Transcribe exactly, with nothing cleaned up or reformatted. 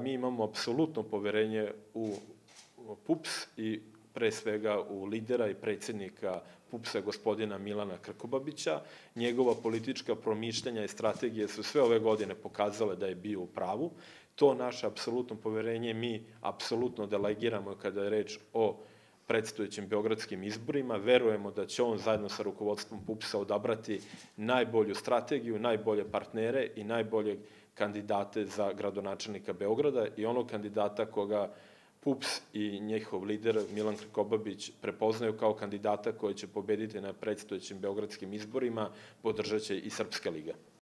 mi imamo apsolutno poverenje u P U P S i pre svega u lidera i predsednika P U P S-a gospodina Milana Krkobabića. Njegova politička promišljanja i strategije su sve ove godine pokazale da je bio u pravu. To naše apsolutno poverenje mi apsolutno delegiramo kada je reč o predstojećim beogradskim izborima. Verujemo da će on zajedno sa rukovodstvom P U P S-a odabrati najbolju strategiju, najbolje partnere i najbolje kandidate za gradonačelnika Beograda i onog kandidata koga P U P S i njihov lider Milan Krkobabić prepoznaju kao kandidata koji će pobediti na predstojećim beogradskim izborima, podržaće i Srpska liga.